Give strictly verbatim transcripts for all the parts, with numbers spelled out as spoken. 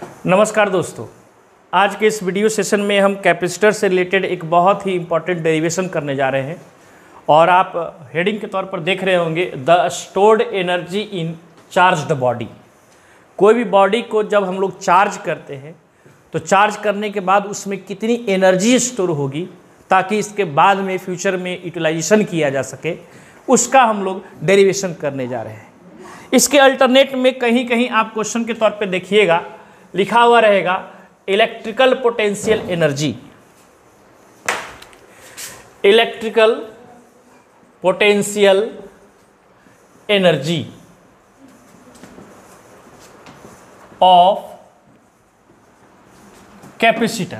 नमस्कार दोस्तों, आज के इस वीडियो सेशन में हम कैपेसिटर से रिलेटेड एक बहुत ही इंपॉर्टेंट डेरिवेशन करने जा रहे हैं। और आप हेडिंग के तौर पर देख रहे होंगे the stored energy in charged body. कोई भी बॉडी को जब हम लोग चार्ज करते हैं तो चार्ज करने के बाद उसमें कितनी एनर्जी स्टोर होगी ताकि इसके बाद में फ्यूचर में यूटिलाइजेशन किया जा सके, उसका हम लोग डेरिवेशन करने जा रहे हैं। इसके अल्टरनेट में कहीं कहीं आप क्वेश्चन के तौर पे देखिएगा लिखा हुआ रहेगा electrical potential energy. Electrical potential energy of capacitor.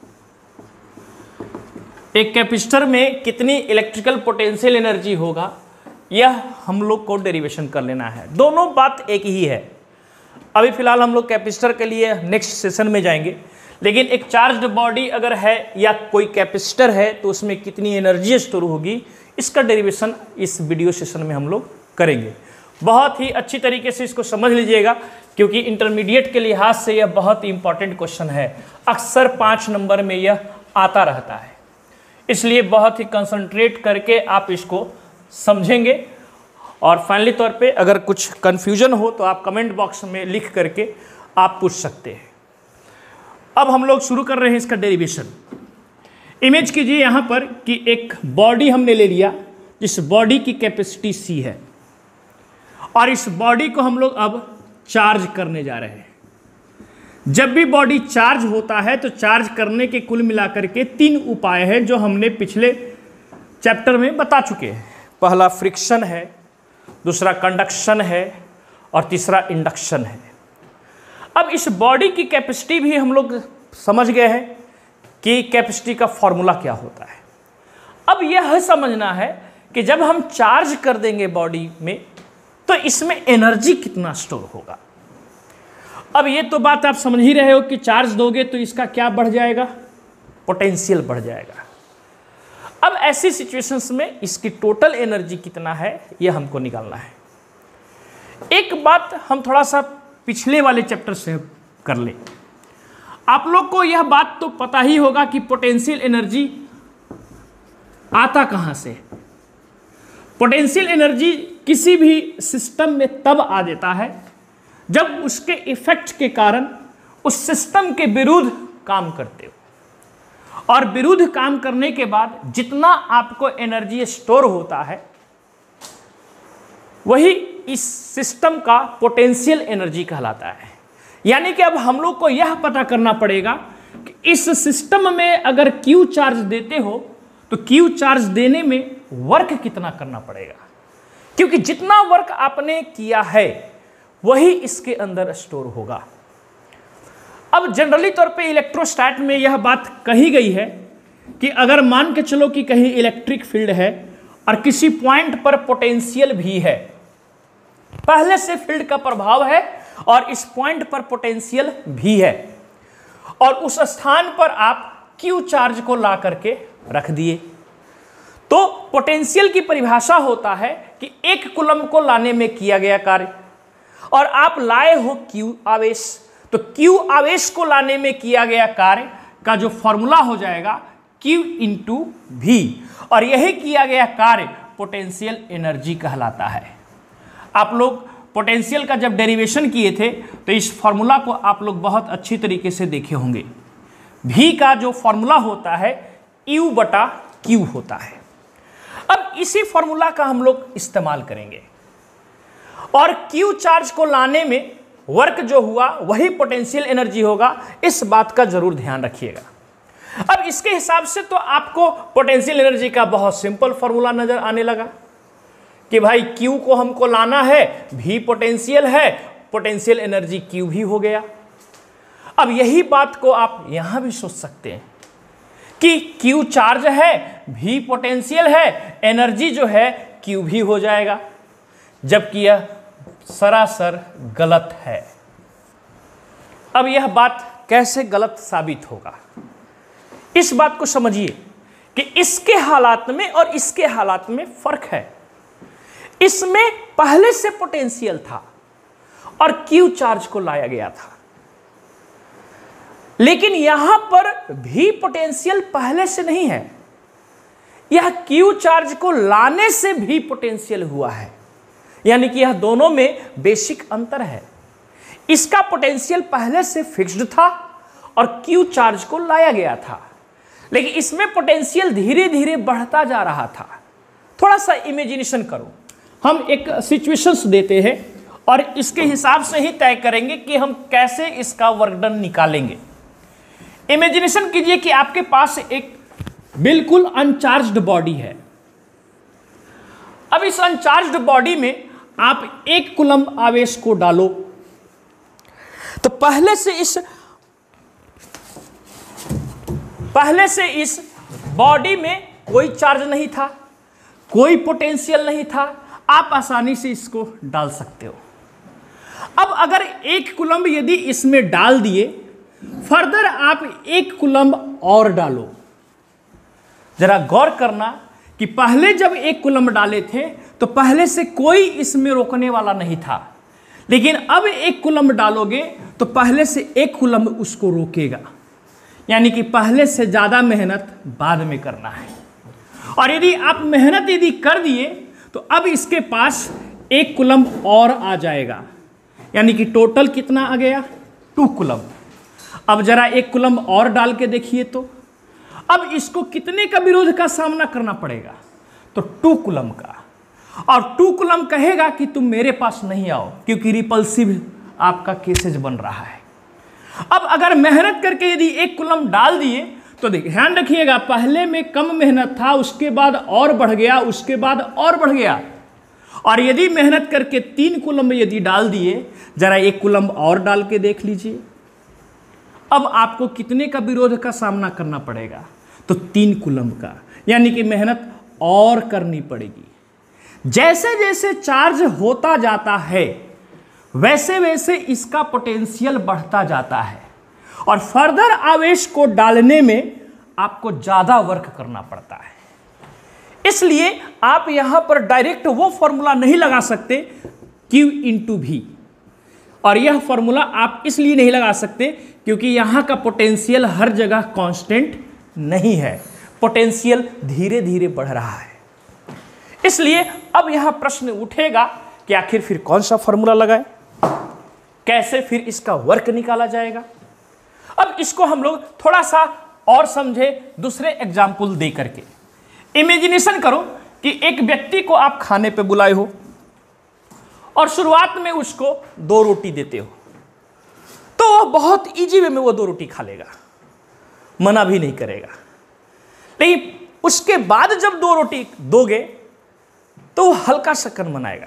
एक कैपेसिटर में कितनी इलेक्ट्रिकल पोटेंशियल एनर्जी होगा, यह हम लोग को डेरिवेशन कर लेना है। दोनों बात एक ही है। अभी फिलहाल हम लोग कैपेसिटर के लिए नेक्स्ट सेशन में जाएंगे, लेकिन एक चार्ज्ड बॉडी अगर है या कोई कैपेसिटर है तो उसमें कितनी एनर्जी स्टोर होगी, इसका डेरिवेशन इस वीडियो सेशन में हम लोग करेंगे। बहुत ही अच्छी तरीके से इसको समझ लीजिएगा, क्योंकि इंटरमीडिएट के लिहाज से यह बहुत ही इंपॉर्टेंट क्वेश्चन है। अक्सर पाँच नंबर में यह आता रहता है, इसलिए बहुत ही कंसंट्रेट करके आप इसको समझेंगे। और फाइनली तौर पे अगर कुछ कन्फ्यूजन हो तो आप कमेंट बॉक्स में लिख करके आप पूछ सकते हैं। अब हम लोग शुरू कर रहे हैं इसका डेरिवेशन। इमेज कीजिए यहाँ पर कि एक बॉडी हमने ले लिया, जिस बॉडी की कैपेसिटी सी है, और इस बॉडी को हम लोग अब चार्ज करने जा रहे हैं। जब भी बॉडी चार्ज होता है तो चार्ज करने के कुल मिलाकर के तीन उपाय हैं जो हमने पिछले चैप्टर में बता चुके हैं। पहला फ्रिक्शन है, दूसरा कंडक्शन है और तीसरा इंडक्शन है। अब इस बॉडी की कैपेसिटी भी हम लोग समझ गए हैं कि कैपेसिटी का फॉर्मूला क्या होता है। अब यह समझना है कि जब हम चार्ज कर देंगे बॉडी में तो इसमें एनर्जी कितना स्टोर होगा। अब ये तो बात आप समझ ही रहे हो कि चार्ज दोगे तो इसका क्या बढ़ जाएगा, पोटेंशियल बढ़ जाएगा। अब ऐसी सिचुएशंस में इसकी टोटल एनर्जी कितना है यह हमको निकालना है। एक बात हम थोड़ा सा पिछले वाले चैप्टर से कर ले। आप लोग को यह बात तो पता ही होगा कि पोटेंशियल एनर्जी आता कहां से। पोटेंशियल एनर्जी किसी भी सिस्टम में तब आ जाता है जब उसके इफेक्ट के कारण उस सिस्टम के विरुद्ध काम करते हो, और विरुद्ध काम करने के बाद जितना आपको एनर्जी स्टोर होता है वही इस सिस्टम का पोटेंशियल एनर्जी कहलाता है। यानी कि अब हम लोग को यह पता करना पड़ेगा कि इस सिस्टम में अगर क्यू चार्ज देते हो तो क्यू चार्ज देने में वर्क कितना करना पड़ेगा, क्योंकि जितना वर्क आपने किया है वही इसके अंदर स्टोर होगा। अब जनरली तौर पे इलेक्ट्रोस्टैट में यह बात कही गई है कि अगर मान के चलो कि कहीं इलेक्ट्रिक फील्ड है और किसी पॉइंट पर पोटेंशियल भी है, पहले से फील्ड का प्रभाव है और इस पॉइंट पर पोटेंशियल भी है, और उस स्थान पर आप क्यू चार्ज को ला करके रख दिए, तो पोटेंशियल की परिभाषा होता है कि एक कूलम को लाने में किया गया कार्य, और आप लाए हो क्यू आवेश, तो क्यू आवेश को लाने में किया गया कार्य का जो फॉर्मूला हो जाएगा Q इंटू भी, और यही किया गया कार्य पोटेंशियल एनर्जी कहलाता है। आप लोग पोटेंशियल का जब डेरिवेशन किए थे तो इस फॉर्मूला को आप लोग बहुत अच्छी तरीके से देखे होंगे। भी का जो फॉर्मूला होता है U बटा Q होता है। अब इसी फॉर्मूला का हम लोग इस्तेमाल करेंगे, और Q चार्ज को लाने में वर्क जो हुआ वही पोटेंशियल एनर्जी होगा, इस बात का जरूर ध्यान रखिएगा। अब इसके हिसाब से तो आपको पोटेंशियल एनर्जी का बहुत सिंपल फॉर्मूला नजर आने लगा कि भाई Q को हमको लाना है, V पोटेंशियल है, पोटेंशियल एनर्जी Q भी हो गया। अब यही बात को आप यहां भी सोच सकते हैं कि Q चार्ज है, V पोटेंशियल है, एनर्जी जो है Q भी हो जाएगा, जबकि यह सरासर गलत है। अब यह बात कैसे गलत साबित होगा, इस बात को समझिए कि इसके हालात में और इसके हालात में फर्क है। इसमें पहले से पोटेंशियल था और क्यू चार्ज को लाया गया था, लेकिन यहां पर भी पोटेंशियल पहले से नहीं है, यह क्यू चार्ज को लाने से भी पोटेंशियल हुआ है, यानी कि यह दोनों में बेसिक अंतर है। इसका पोटेंशियल पहले से फिक्स्ड था और क्यू चार्ज को लाया गया था, लेकिन इसमें पोटेंशियल धीरे धीरे बढ़ता जा रहा था। थोड़ा सा इमेजिनेशन करो, हम एक सिचुएशंस देते हैं और इसके हिसाब से ही तय करेंगे कि हम कैसे इसका वर्क डन निकालेंगे। इमेजिनेशन कीजिए कि आपके पास एक बिल्कुल अनचार्ज्ड बॉडी है। अब इस अनचार्ज्ड बॉडी में आप एक कूलम्ब आवेश को डालो, तो पहले से इस पहले से इस बॉडी में कोई चार्ज नहीं था, कोई पोटेंशियल नहीं था, आप आसानी से इसको डाल सकते हो। अब अगर एक कूलम्ब यदि इसमें डाल दिए, फर्दर आप एक कूलम्ब और डालो। जरा गौर करना कि पहले जब एक कूलम्ब डाले थे तो पहले से कोई इसमें रोकने वाला नहीं था, लेकिन अब एक कूलम्ब डालोगे तो पहले से एक कूलम्ब उसको रोकेगा, यानी कि पहले से ज़्यादा मेहनत बाद में करना है। और यदि आप मेहनत यदि कर दिए तो अब इसके पास एक कूलम्ब और आ जाएगा, यानी कि टोटल कितना आ गया, टू कूलम्ब। अब जरा एक कूलम्ब और डाल के देखिए, तो अब इसको कितने का विरोध का सामना करना पड़ेगा, तो टू कूलम्ब का। और टू कूलम्ब कहेगा कि तुम मेरे पास नहीं आओ, क्योंकि रिपल्सिव आपका केसेज बन रहा है। अब अगर मेहनत करके यदि एक कूलम्ब डाल दिए तो ध्यान रखिएगा, पहले में कम मेहनत था, उसके बाद और बढ़ गया, उसके बाद और बढ़ गया। और यदि मेहनत करके तीन कूलम्ब यदि डाल दिए, जरा एक कूलम्ब और डाल के देख लीजिए, अब आपको कितने का विरोध का सामना करना पड़ेगा, तो तीन कूलम्ब का, यानी कि मेहनत और करनी पड़ेगी। जैसे जैसे चार्ज होता जाता है वैसे वैसे इसका पोटेंशियल बढ़ता जाता है, और फर्दर आवेश को डालने में आपको ज़्यादा वर्क करना पड़ता है। इसलिए आप यहां पर डायरेक्ट वो फॉर्मूला नहीं लगा सकते Q इंटू भी, और यह फॉर्मूला आप इसलिए नहीं लगा सकते क्योंकि यहां का पोटेंशियल हर जगह कांस्टेंट नहीं है, पोटेंशियल धीरे धीरे बढ़ रहा है। इसलिए अब यहां प्रश्न उठेगा कि आखिर फिर कौन सा फॉर्मूला लगाएं, कैसे फिर इसका वर्क निकाला जाएगा। अब इसको हम लोग थोड़ा सा और समझे दूसरे एग्जाम्पल दे करके। इमेजिनेशन करो कि एक व्यक्ति को आप खाने पे बुलाए हो और शुरुआत में उसको दो रोटी देते हो, तो वह बहुत इजी वे में वो दो रोटी खा लेगा, मना भी नहीं करेगा। लेकिन उसके बाद जब दो रोटी दोगे तो वो हल्का सा कन मनाएगा,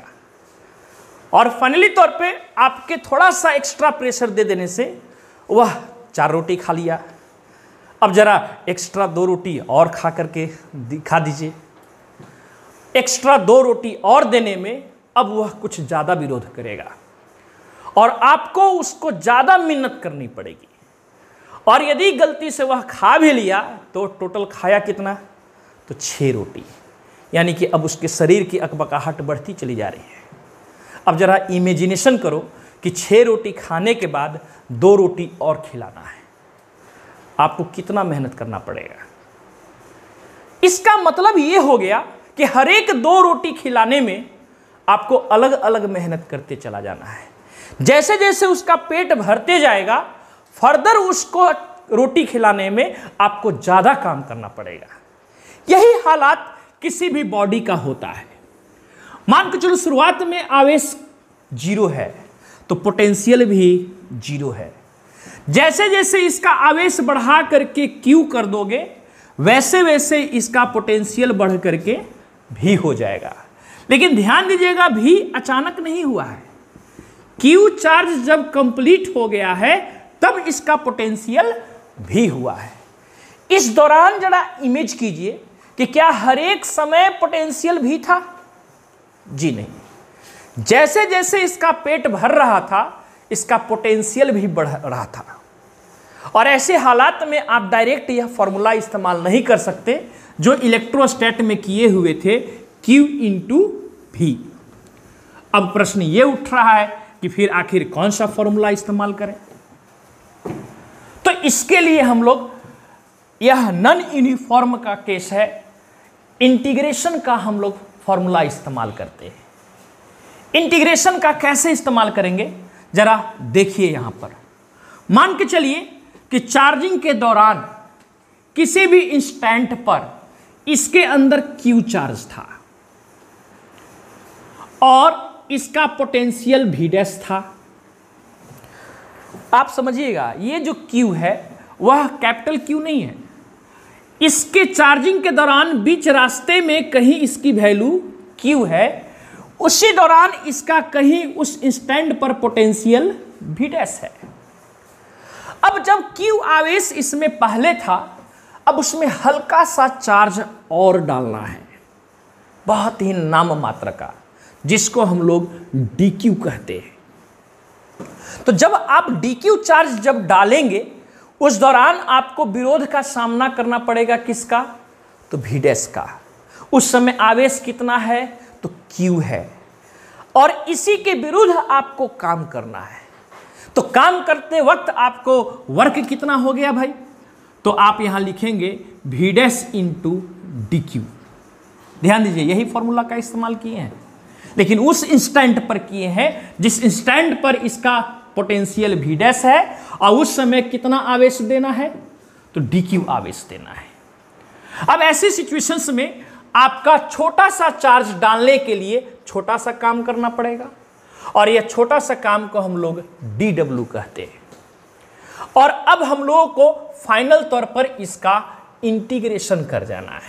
और फाइनली तौर पे आपके थोड़ा सा एक्स्ट्रा प्रेशर दे देने से वह चार रोटी खा लिया। अब जरा एक्स्ट्रा दो रोटी और खा करके दिखा दीजिए। एक्स्ट्रा दो रोटी और देने में अब वह कुछ ज़्यादा विरोध करेगा और आपको उसको ज़्यादा मिन्नत करनी पड़ेगी। और यदि गलती से वह खा भी लिया तो टोटल खाया कितना, तो छः रोटी, यानी कि अब उसके शरीर की अकबकाहट बढ़ती चली जा रही है। अब जरा इमेजिनेशन करो कि छः रोटी खाने के बाद दो रोटी और खिलाना है, आपको कितना मेहनत करना पड़ेगा। इसका मतलब ये हो गया कि हर एक दो रोटी खिलाने में आपको अलग अलग मेहनत करते चला जाना है। जैसे जैसे उसका पेट भरते जाएगा, फर्दर उसको रोटी खिलाने में आपको ज़्यादा काम करना पड़ेगा। यही हालात किसी भी बॉडी का होता है। मान के चलो शुरुआत में आवेश जीरो है तो पोटेंशियल भी जीरो है। जैसे जैसे इसका आवेश बढ़ा करके क्यू कर दोगे वैसे वैसे इसका पोटेंशियल बढ़ करके भी हो जाएगा। लेकिन ध्यान दीजिएगा, भी अचानक नहीं हुआ है। क्यू चार्ज जब कंप्लीट हो गया है तब इसका पोटेंशियल भी हुआ है। इस दौरान जरा इमेज कीजिए कि क्या हर एक समय पोटेंशियल भी था? जी नहीं। जैसे जैसे इसका पेट भर रहा था इसका पोटेंशियल भी बढ़ रहा था। और ऐसे हालात में आप डायरेक्ट यह फॉर्मूला इस्तेमाल नहीं कर सकते जो इलेक्ट्रोस्टैट में किए हुए थे, Q इंटू भी। अब प्रश्न ये उठ रहा है कि फिर आखिर कौन सा फॉर्मूला इस्तेमाल करें। तो इसके लिए हम लोग, यह नॉन यूनिफॉर्म का केस है, इंटीग्रेशन का हम लोग फॉर्मूला इस्तेमाल करते हैं। इंटीग्रेशन का कैसे इस्तेमाल करेंगे जरा देखिए। यहां पर मान के चलिए कि चार्जिंग के दौरान किसी भी इंस्टेंट पर इसके अंदर क्यू चार्ज था और इसका पोटेंशियल भी डैश था। आप समझिएगा, ये जो क्यू है वह कैपिटल क्यू नहीं है। इसके चार्जिंग के दौरान बीच रास्ते में कहीं इसकी वैल्यू क्यू है, उसी दौरान इसका कहीं उस इंस्टेंट पर पोटेंशियल भी डैश है। अब जब क्यू आवेश इसमें पहले था, अब उसमें हल्का सा चार्ज और डालना है, बहुत ही नाम मात्र का, जिसको हम लोग डी क्यू कहते हैं। तो जब आप डी क्यू चार्ज जब डालेंगे, उस दौरान आपको विरोध का सामना करना पड़ेगा, किसका? तो भी डैश का। उस समय आवेश कितना है? तो क्यू है, और इसी के विरुद्ध आपको काम करना है। तो काम करते वक्त आपको वर्क कितना हो गया भाई? तो आप यहां लिखेंगे भी डैश इंटू डी क्यू। ध्यान दीजिए, यही फॉर्मूला का इस्तेमाल किए हैं, लेकिन उस इंस्टेंट पर किए हैं जिस इंस्टेंट पर इसका पोटेंशियल भी डैश है, और उस समय कितना आवेश देना है? तो डी क्यू आवेश देना है। अब ऐसी सिचुएशंस में आपका छोटा सा चार्ज डालने के लिए छोटा सा काम करना पड़ेगा, और यह छोटा सा काम को हम लोग डी डब्ल्यू कहते हैं। और अब हम लोगों को फाइनल तौर पर इसका इंटीग्रेशन कर जाना है।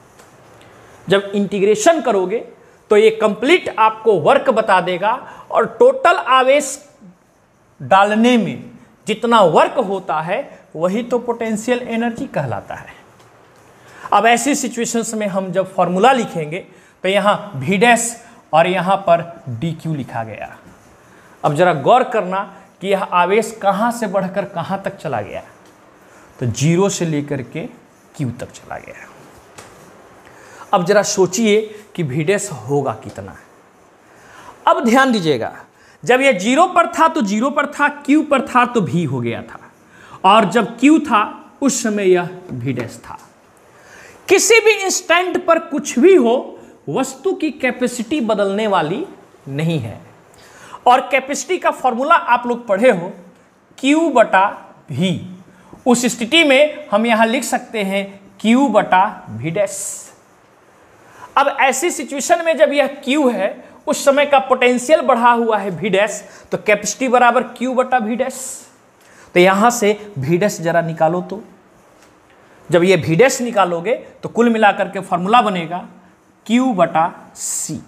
जब इंटीग्रेशन करोगे तो ये कंप्लीट आपको वर्क बता देगा, और टोटल आवेश डालने में जितना वर्क होता है वही तो पोटेंशियल एनर्जी कहलाता है। अब ऐसी सिचुएशंस में हम जब फॉर्मूला लिखेंगे तो यहां भी डैश और यहां पर डी क्यू लिखा गया। अब जरा गौर करना कि यह आवेश कहां से बढ़कर कहां तक चला गया? तो जीरो से लेकर के क्यू तक चला गया। अब जरा सोचिए कि भी डैश होगा कितना। अब ध्यान दीजिएगा, जब यह जीरो पर था तो जीरो पर था, क्यू पर था तो भी हो गया था, और जब क्यू था उस समय यह भी डैश था। किसी भी इंस्टेंट पर कुछ भी हो, वस्तु की कैपेसिटी बदलने वाली नहीं है। और कैपेसिटी का फॉर्मूला आप लोग पढ़े हो, क्यू बटा भी। उस स्थिति में हम यहां लिख सकते हैं क्यू बटा भी डैश। अब ऐसी सिचुएशन में जब यह क्यू है, उस समय का पोटेंशियल बढ़ा हुआ है भी डैश, तो कैपेसिटी बराबर क्यू बटा भी डैश। तो यहां से भी डैश जरा निकालो। तो जब ये भी डैश निकालोगे तो कुल मिलाकर के फॉर्मूला बनेगा क्यू बटा सी,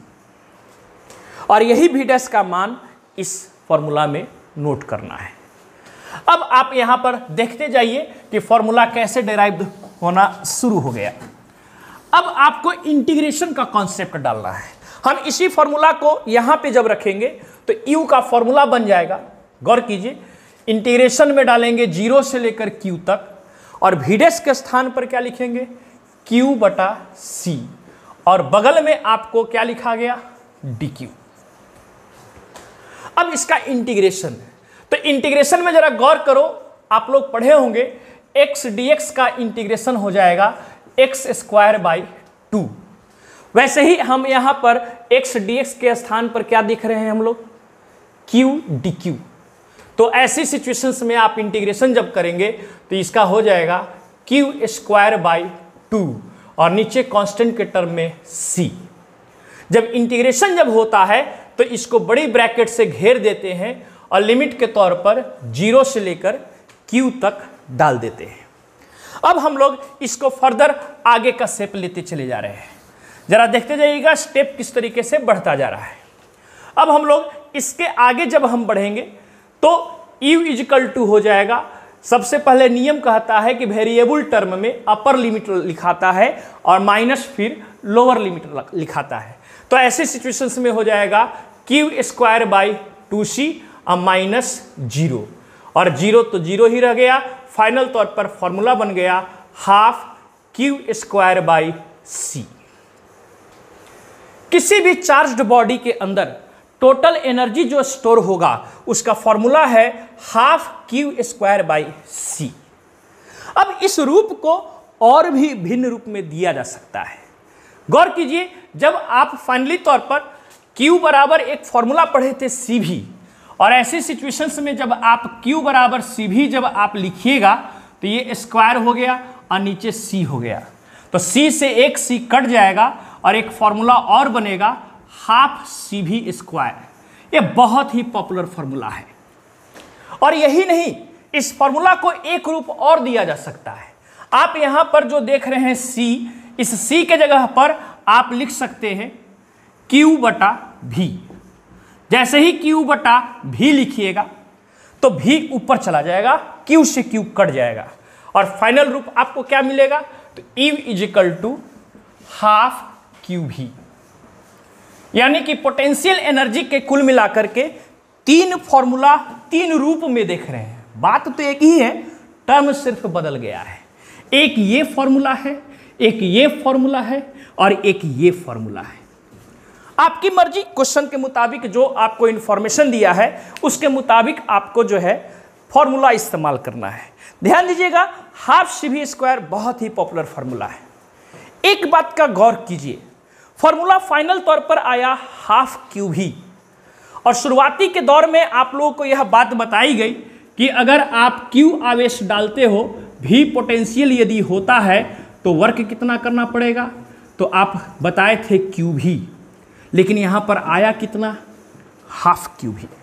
और यही भी डैश का मान इस फॉर्मूला में नोट करना है। अब आप यहां पर देखते जाइए कि फॉर्मूला कैसे डिराइव होना शुरू हो गया। अब आपको इंटीग्रेशन का कॉन्सेप्ट डालना है। हम इसी फॉर्मूला को यहां पे जब रखेंगे तो यू का फॉर्मूला बन जाएगा। गौर कीजिए, इंटीग्रेशन में डालेंगे जीरो से लेकर क्यू तक, और भी डैश के स्थान पर क्या लिखेंगे? क्यू बटा सी, और बगल में आपको क्या लिखा गया? D Q. अब इसका इंटीग्रेशन, तो इंटीग्रेशन में जरा गौर करो, आप लोग पढ़े होंगे एक्स डी एक्स का इंटीग्रेशन हो जाएगा एक्स स्क्वायर बाई टू। वैसे ही हम यहां पर एक्स डी एक्स के स्थान पर क्या देख रहे हैं हम लोग? Q D Q. तो ऐसी सिचुएशंस में आप इंटीग्रेशन जब करेंगे तो इसका हो जाएगा क्यू स्क्वायर बाई टू, और नीचे कांस्टेंट के टर्म में सी। जब इंटीग्रेशन जब होता है तो इसको बड़ी ब्रैकेट से घेर देते हैं, और लिमिट के तौर पर जीरो से लेकर क्यू तक डाल देते हैं। अब हम लोग इसको फर्दर आगे का स्टेप लेते चले जा रहे हैं। जरा देखते जाइएगा स्टेप किस तरीके से बढ़ता जा रहा है। अब हम लोग इसके आगे जब हम बढ़ेंगे तो u इजिकल टू हो जाएगा, सबसे पहले नियम कहता है कि वेरिएबल टर्म में अपर लिमिट लिखाता है और माइनस फिर लोअर लिमिट लिखाता है। तो ऐसे सिचुएशंस में हो जाएगा Q square by two C और माइनस जीरो, और जीरो तो जीरो ही रह गया। फाइनल तौर पर फॉर्मूला बन गया half Q square by C. किसी भी चार्ज्ड बॉडी के अंदर टोटल एनर्जी जो स्टोर होगा उसका फॉर्मूला है half Q square by C. अब इस रूप को और भी भिन्न रूप में दिया जा सकता है। गौर कीजिए, जब आप फाइनली तौर पर Q बराबर एक फॉर्मूला पढ़े थे सी भी, और ऐसी सिचुएशंस में जब आप Q बराबर सी भी जब आप लिखिएगा तो ये स्क्वायर हो गया और नीचे C हो गया, तो C से एक C कट जाएगा और एक फॉर्मूला और बनेगा हाफ सी भी स्क्वायर। ये बहुत ही पॉपुलर फॉर्मूला है। और यही नहीं, इस फॉर्मूला को एक रूप और दिया जा सकता है। आप यहां पर जो देख रहे हैं C, इस C के जगह पर आप लिख सकते हैं Q बटा भी। जैसे ही Q बटा भी लिखिएगा तो भी ऊपर चला जाएगा, Q से Q कट जाएगा और फाइनल रूप आपको क्या मिलेगा, तो E is equal to half Q V. यानी कि पोटेंशियल एनर्जी के कुल मिलाकर के तीन फॉर्मूला तीन रूप में देख रहे हैं। बात तो एक ही है, टर्म सिर्फ बदल गया है। एक ये फॉर्मूला है, एक ये फॉर्मूला है और एक ये फॉर्मूला है। आपकी मर्जी, क्वेश्चन के मुताबिक जो आपको इंफॉर्मेशन दिया है उसके मुताबिक आपको जो है फॉर्मूला इस्तेमाल करना है। ध्यान दीजिएगा, हाफ सी भी स्क्वायर बहुत ही पॉपुलर फॉर्मूला है। एक बात का गौर कीजिए, फॉर्मूला फाइनल तौर पर आया हाफ क्यू भी, और शुरुआती के दौर में आप लोगों को यह बात बताई गई कि अगर आप क्यू आवेश डालते हो, भी पोटेंशियल यदि होता है तो वर्क कितना करना पड़ेगा, तो आप बताए थे क्यू भी, लेकिन यहां पर आया कितना, हाफ क्यू भी।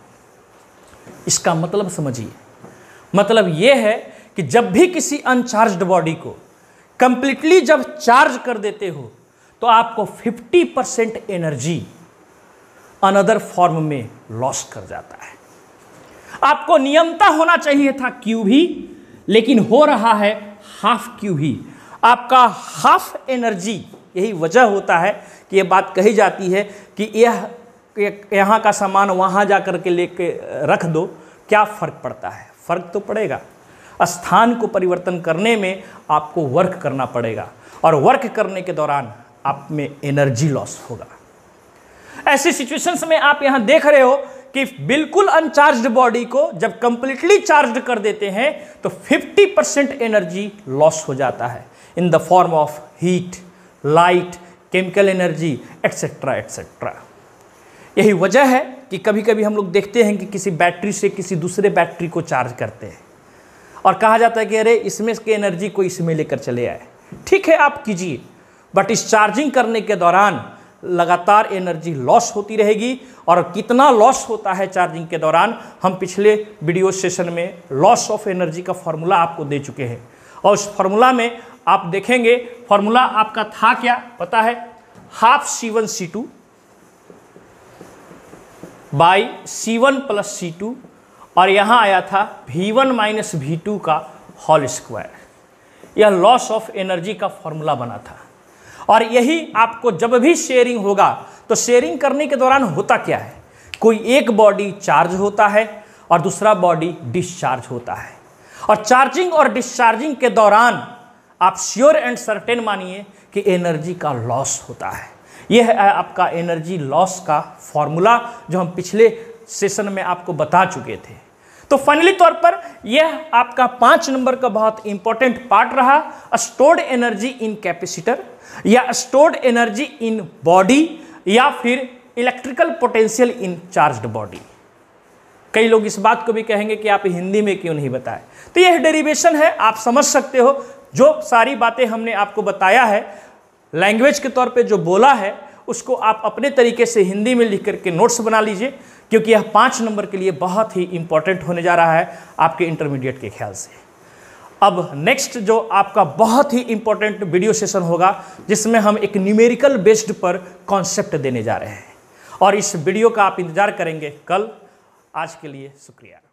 इसका मतलब समझिए, मतलब यह है कि जब भी किसी अनचार्ज्ड बॉडी को कंप्लीटली जब चार्ज कर देते हो तो आपको fifty percent energy another form में लॉस कर जाता है। आपको नियमता होना चाहिए था क्यू भी, लेकिन हो रहा है हाफ क्यू भी। आपका हाफ एनर्जी, यही वजह होता है कि यह बात कही जाती है कि यह यहाँ का सामान वहाँ जा कर के लेके रख दो, क्या फ़र्क पड़ता है? फ़र्क तो पड़ेगा। स्थान को परिवर्तन करने में आपको वर्क करना पड़ेगा और वर्क करने के दौरान आप में एनर्जी लॉस होगा। ऐसी सिचुएशंस में आप यहाँ देख रहे हो कि बिल्कुल अनचार्ज्ड बॉडी को जब कंप्लीटली चार्ज्ड कर देते हैं तो फिफ्टी परसेंट एनर्जी लॉस हो जाता है in the form of heat, light, chemical energy etcetera etcetera. यही वजह है कि कभी कभी हम लोग देखते हैं कि किसी बैटरी से किसी दूसरे बैटरी को चार्ज करते हैं और कहा जाता है कि अरे इसमें की एनर्जी को इसमें लेकर चले आए। ठीक है, आप कीजिए, बट इस चार्जिंग करने के दौरान लगातार एनर्जी लॉस होती रहेगी। और कितना लॉस होता है चार्जिंग के दौरान, हम पिछले वीडियो सेशन में लॉस ऑफ एनर्जी का फॉर्मूला आपको दे चुके हैं। और उस फॉर्मूला में आप देखेंगे, फॉर्मूला आपका था क्या पता है, half C one C two by C one plus C two, और यहाँ आया था V one minus V two का होल स्क्वायर। यह लॉस ऑफ एनर्जी का फॉर्मूला बना था। और यही आपको जब भी शेयरिंग होगा तो शेयरिंग करने के दौरान होता क्या है, कोई एक बॉडी चार्ज होता है और दूसरा बॉडी डिस्चार्ज होता है। और चार्जिंग और डिस्चार्जिंग के दौरान आप श्योर एंड सर्टेन मानिए कि एनर्जी का लॉस होता है। यह है आपका एनर्जी लॉस का फॉर्मूला जो हम पिछले सेशन में आपको बता चुके थे। तो फाइनली तौर पर यह आपका पाँच नंबर का बहुत इंपॉर्टेंट पार्ट रहा, स्टोर्ड एनर्जी इन कैपेसिटर या स्टोर्ड एनर्जी इन बॉडी या फिर electrical potential in charged body. कई लोग इस बात को भी कहेंगे कि आप हिंदी में क्यों नहीं बताए, तो यह डेरिवेशन है, आप समझ सकते हो। जो सारी बातें हमने आपको बताया है, लैंग्वेज के तौर पे जो बोला है, उसको आप अपने तरीके से हिंदी में लिख करके नोट्स बना लीजिए, क्योंकि यह पाँच नंबर के लिए बहुत ही इंपॉर्टेंट होने जा रहा है आपके इंटरमीडिएट के ख्याल से। अब नेक्स्ट जो आपका बहुत ही इंपॉर्टेंट वीडियो सेशन होगा, जिसमें हम एक न्यूमेरिकल बेस्ड पर कॉन्सेप्ट देने जा रहे हैं, और इस वीडियो का आप इंतजार करेंगे कल। आज के लिए शुक्रिया।